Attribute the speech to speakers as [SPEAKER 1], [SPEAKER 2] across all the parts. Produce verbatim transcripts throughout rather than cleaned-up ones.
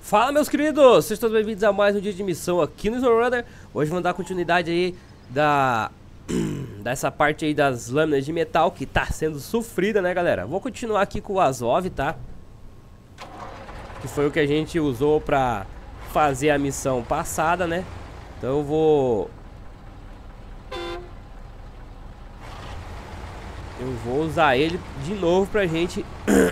[SPEAKER 1] Fala, meus queridos, sejam todos bem-vindos a mais um dia de missão aqui no SnowRunner. Hoje vamos dar continuidade aí da dessa parte aí das lâminas de metal que tá sendo sofrida, né, galera? Vou continuar aqui com o Azov, tá? Que foi o que a gente usou pra fazer a missão passada, né? Então eu vou eu vou usar ele de novo pra gente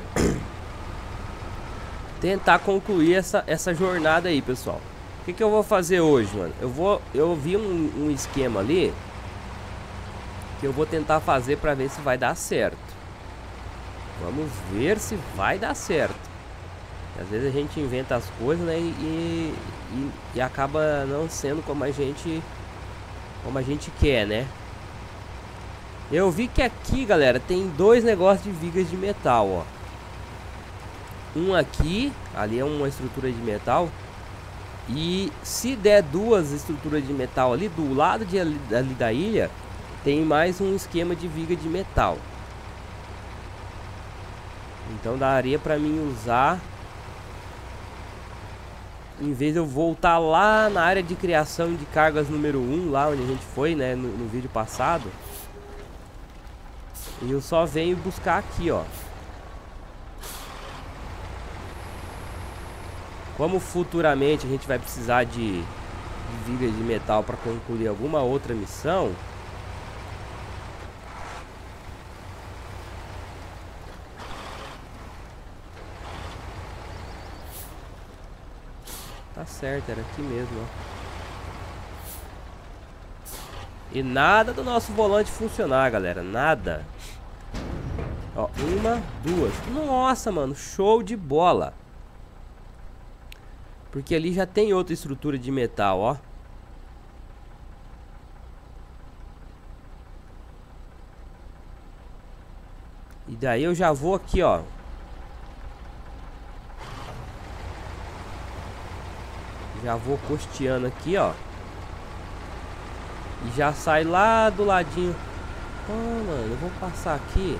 [SPEAKER 1] tentar concluir essa, essa jornada aí, pessoal. O que, que eu vou fazer hoje, mano? Eu vou, eu vi um, um esquema ali que eu vou tentar fazer pra ver se vai dar certo. Vamos ver se vai dar certo. Às vezes a gente inventa as coisas, né? E, e, e acaba não sendo como a gente como a gente quer, né? Eu vi que aqui, galera, tem dois negócios de vigas de metal, ó. Um aqui, ali é uma estrutura de metal. E se der duas estruturas de metal ali, do lado de ali, ali da ilha, tem mais um esquema de viga de metal. Então daria pra mim usar, em vez de eu voltar lá na área de criação de cargas número um, lá onde a gente foi, né, no, no vídeo passado. E eu só venho buscar aqui, ó. Como futuramente a gente vai precisar de, de vigas de metal para concluir alguma outra missão, tá certo, era aqui mesmo, ó. E nada do nosso volante funcionar, galera, nada. Ó, uma, duas. Nossa, mano, show de bola. Porque ali já tem outra estrutura de metal, ó. E daí eu já vou aqui, ó. Já vou costeando aqui, ó. E já sai lá do ladinho. Oh, mano, eu vou passar aqui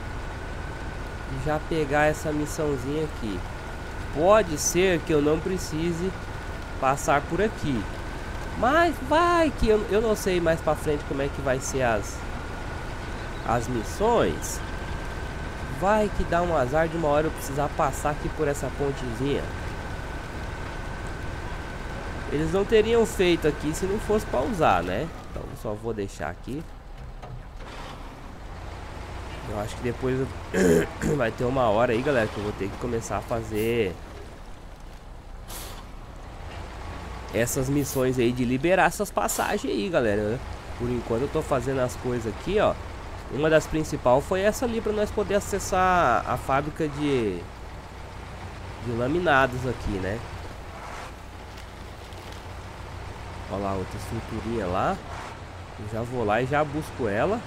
[SPEAKER 1] e já pegar essa missãozinha aqui. Pode ser que eu não precise passar por aqui, mas vai que eu, eu não sei mais pra frente como é que vai ser as as missões. Vai que dá um azar de uma hora eu precisar passar aqui por essa pontezinha. Eles não teriam feito aqui se não fosse pra usar, né? Então eu só vou deixar aqui. Eu acho que depois eu... vai ter uma hora aí, galera, que eu vou ter que começar a fazer essas missões aí de liberar essas passagens aí, galera. Por enquanto eu tô fazendo as coisas aqui, ó. Uma das principais foi essa ali, pra nós poder acessar a fábrica de de laminados aqui, né? Olha lá, outra estruturinha lá. Eu já vou lá e já busco ela.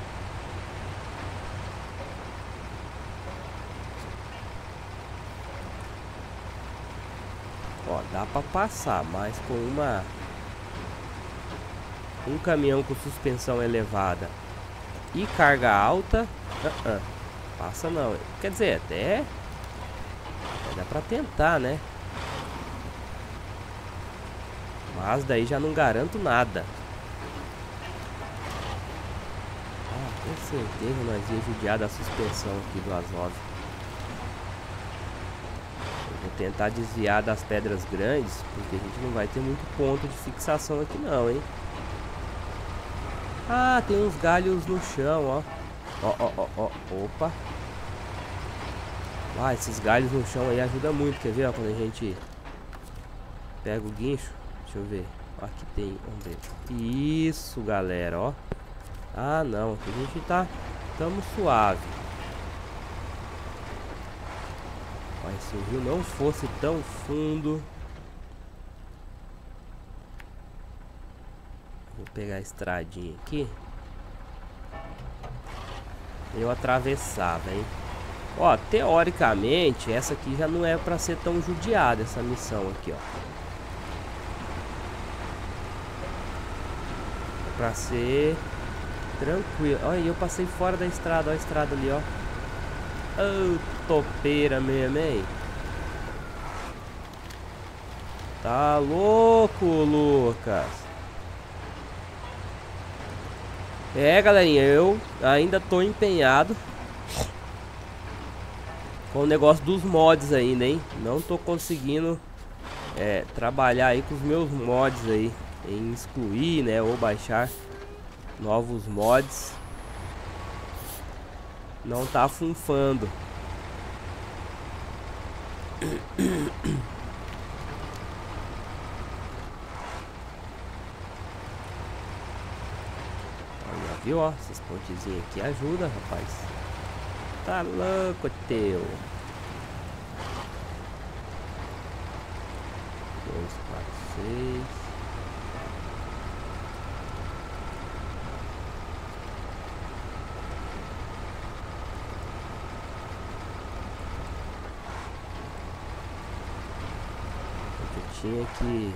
[SPEAKER 1] Ó, dá pra passar, mas com uma um caminhão com suspensão elevada e carga alta, uh -uh, passa não. Quer dizer, até, até dá pra tentar, né? Mas daí já não garanto nada. Ah, com certeza nós ia judiar da suspensão aqui do Azov. Vou tentar desviar das pedras grandes, porque a gente não vai ter muito ponto de fixação aqui não, hein? Ah, tem uns galhos no chão, ó. Ó, ó, ó, ó. Opa. Ah, esses galhos no chão aí ajudam muito, quer ver, ó, quando a gente pega o guincho. Deixa eu ver. Ó, aqui tem, vamos ver. Isso, galera, ó. Ah, não, aqui a gente tá, tamo suave. Mas se o rio não fosse tão fundo, vou pegar a estradinha aqui, eu atravessava, hein? Ó, teoricamente essa aqui já não é pra ser tão judiada, essa missão aqui, ó. É pra ser tranquilo. Olha, eu passei fora da estrada, ó a estrada ali, ó. Oh, topeira mesmo, hein? Tá louco, Lucas. É, galerinha, eu ainda tô empenhado com o negócio dos mods ainda, hein? Não tô conseguindo é, trabalhar aí com os meus mods aí, em excluir, né, ou baixar novos mods. Não tá funfando. Olha, viu, ó, essas pontezinhas aqui ajudam, rapaz. Tá louco, teu. Dois, quatro, seis. Eu tinha que...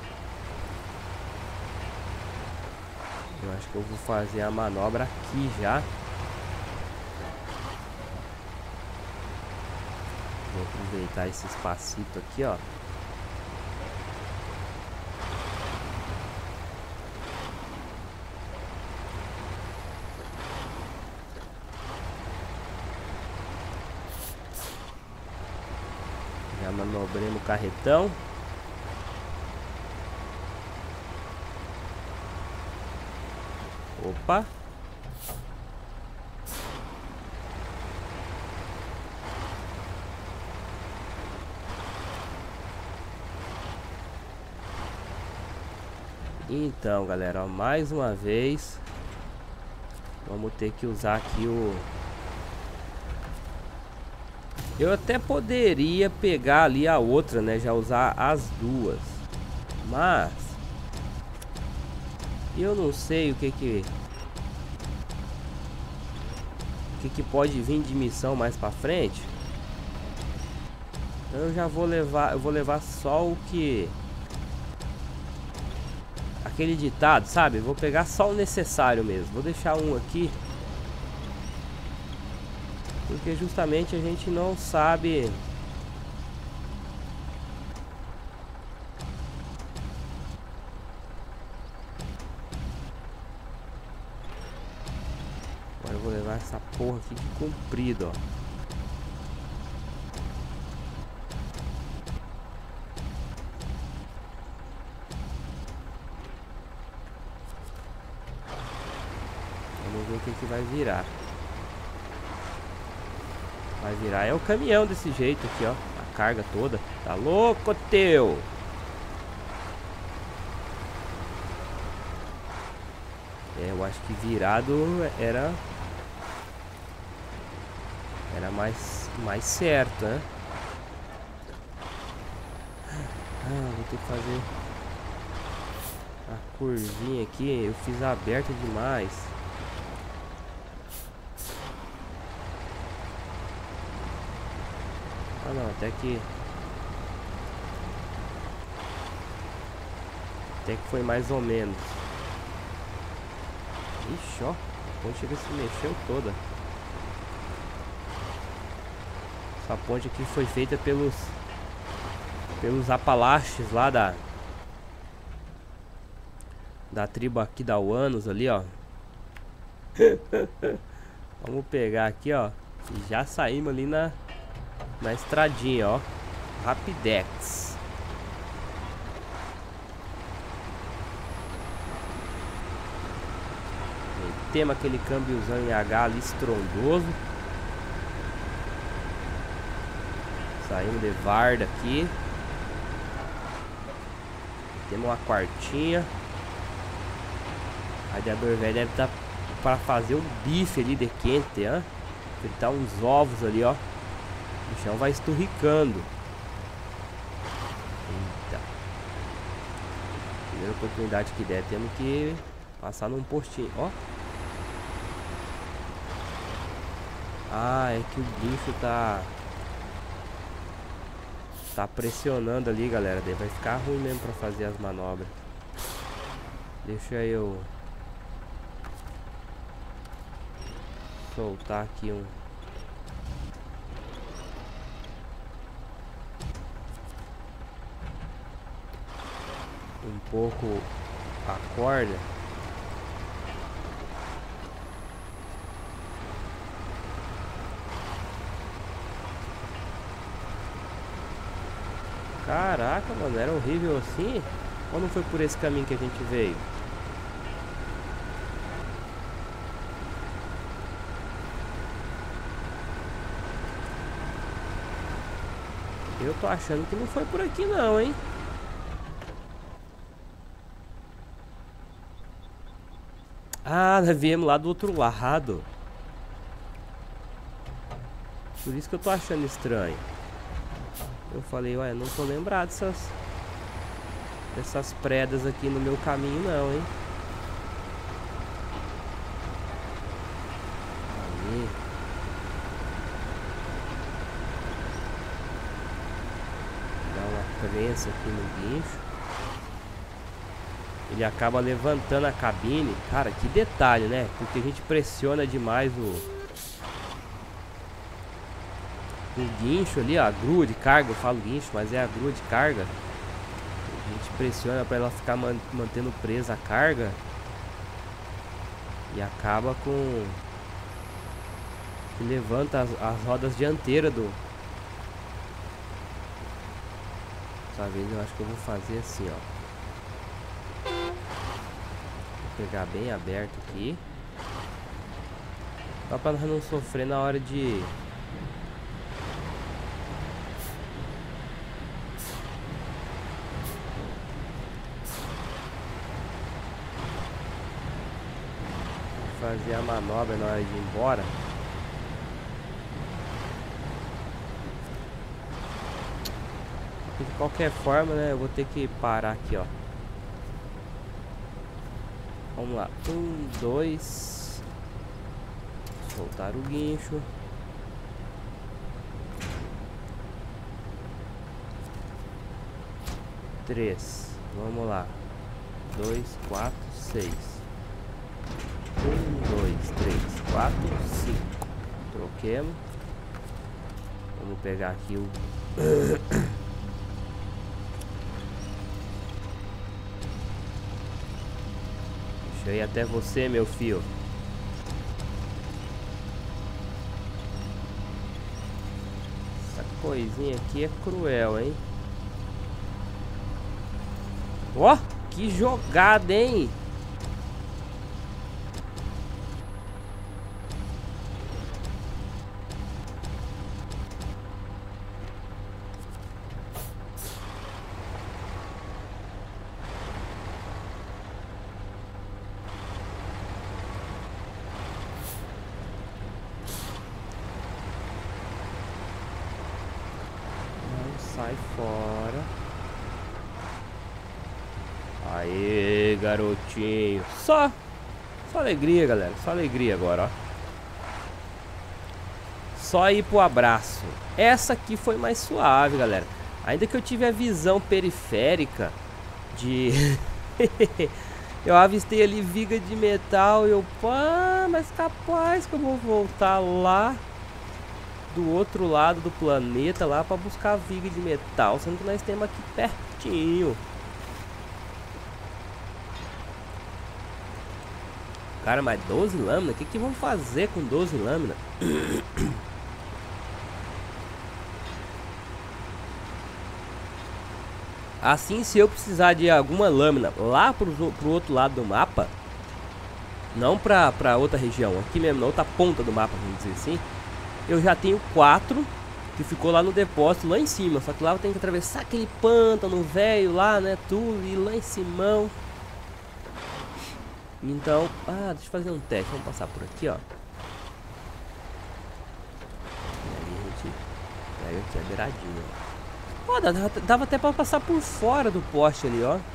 [SPEAKER 1] Eu acho que eu vou fazer a manobra aqui já. Vou aproveitar esse espacito aqui, ó. Já manobrei no carretão. Opa. Então, galera, ó, mais uma vez vamos ter que usar aqui o... Eu até poderia pegar ali a outra, né? Já usar as duas. Mas eu não sei o que que... O que que pode vir de missão mais pra frente. Então eu já vou levar... Eu vou levar só o que... Aquele ditado, sabe? Vou pegar só o necessário mesmo. Vou deixar um aqui. Porque justamente a gente não sabe... Agora eu vou levar essa porra aqui de comprido, ó. Vamos ver o que que vai virar. Vai virar é o caminhão desse jeito aqui, ó. A carga toda. Tá louco, teu? É, eu acho que virado era... Era mais, mais certo, né? Ah, vou ter que fazer... A curvinha aqui, eu fiz aberta demais. Ah não, até que... Até que foi mais ou menos. Ixi, ó. A ponte chega se mexeu toda. Essa ponte aqui foi feita pelos... Pelos Apalaches lá da... Da tribo aqui da Uanos ali, ó. Vamos pegar aqui, ó. E já saímos ali na... Na estradinha, ó. Rapidex. Temos aquele câmbiozão em H ali estrondoso. Saímos de Varda aqui. Temos uma quartinha. O radiador velho deve estar para fazer um bife ali de quente, hein? Fritar uns ovos ali, ó. O chão vai esturricando. Eita. Primeira oportunidade que der, temos que passar num postinho, ó. Ah, é que o bicho tá... Tá pressionando ali, galera. Daí vai ficar ruim mesmo pra fazer as manobras. Deixa eu... soltar aqui um... um pouco a corda. Caraca, mano, era horrível assim? Ou não foi por esse caminho que a gente veio? Eu tô achando que não foi por aqui não, hein? Ah, nós viemos lá do outro lado. Por isso que eu tô achando estranho. Eu falei, ué, não tô lembrado dessas, dessas predas aqui no meu caminho não, hein? Aí. Dá uma prensa aqui no guincho. Ele acaba levantando a cabine. Cara, que detalhe, né? Porque a gente pressiona demais o... o guincho ali, ó, a grua de carga, eu falo guincho, mas é a grua de carga. A gente pressiona para ela ficar man mantendo presa a carga. E acaba com... que levanta as, as rodas dianteiras do... Dessa vez eu acho que eu vou fazer assim, ó. Vou pegar bem aberto aqui. Só para nós não sofrer na hora de... fazer a manobra na hora de ir embora. De qualquer forma, né, eu vou ter que parar aqui, ó. Vamos lá, um, dois, soltar o guincho. Três, vamos lá, dois, quatro, seis. Um, dois, três, quatro, cinco. Troquemos. Vamos pegar aqui o... Deixa eu ir até você, meu filho. Essa coisinha aqui é cruel, hein? Ó, que jogada, hein? Sai fora. Aê, garotinho. Só Só alegria, galera. Só alegria agora, ó. Só ir pro abraço. Essa aqui foi mais suave, galera. Ainda que eu tive a visão periférica de... eu avistei ali viga de metal e eu... Pá, mas capaz que eu vou voltar lá do outro lado do planeta lá pra buscar viga de metal, sendo que nós temos aqui pertinho. Cara, mas doze lâminas? O que que vão fazer com doze lâminas? Assim, se eu precisar de alguma lâmina lá pro, pro outro lado do mapa, não pra, pra outra região, aqui mesmo, na outra ponta do mapa, vamos dizer assim, eu já tenho quatro que ficou lá no depósito, lá em cima. Só que lá eu tenho que atravessar aquele pântano velho lá, né, tudo, e lá em cima. Então, ah, deixa eu fazer um teste. Vamos passar por aqui, ó. E aí a gente pega aqui a beiradinha. Ó, dava, dava até pra passar por fora do poste ali, ó.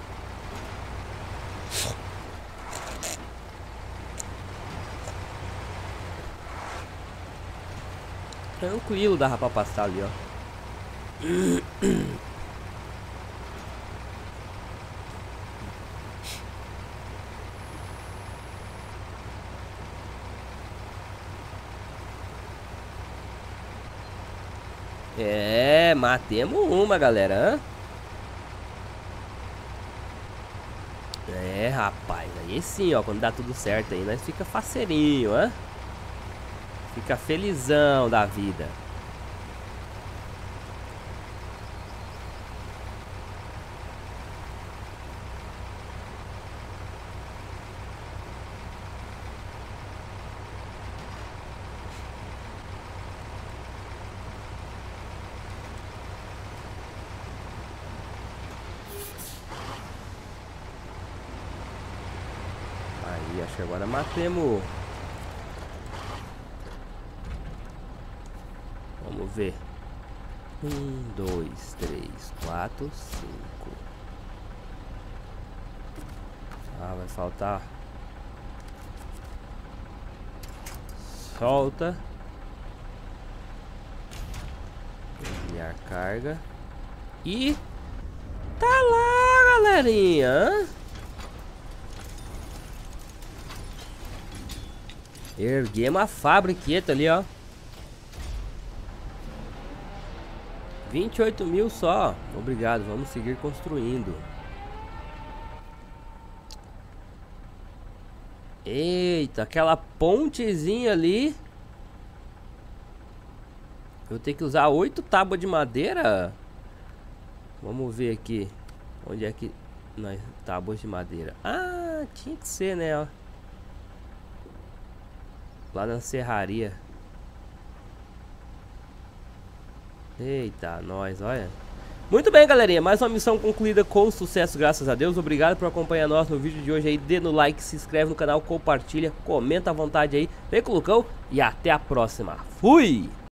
[SPEAKER 1] Tranquilo, dava pra passar ali, ó. É, matemos uma, galera. Hã? É, rapaz, aí sim, ó, quando dá tudo certo aí, nós fica faceirinho, hã? Fica felizão da vida. Aí, acho que agora matemos. Vamos ver. Um, dois, três, quatro, cinco. Ah, vai faltar. Solta. Enviar carga. E tá lá, galerinha. Erguemos a fabriqueta ali, ó. vinte e oito mil só. Obrigado, vamos seguir construindo. Eita, aquela pontezinha ali. Eu vou ter que usar oito tábuas de madeira. Vamos ver aqui. Onde é que... Não, tábuas de madeira. Ah, tinha que ser, né, ó. Lá na serraria. Eita, nós, olha. Muito bem, galerinha, mais uma missão concluída com sucesso, graças a Deus. Obrigado por acompanhar nós no vídeo de hoje aí. Dê no like, se inscreve no canal, compartilha, comenta à vontade aí. Vem com o Lucão e até a próxima. Fui!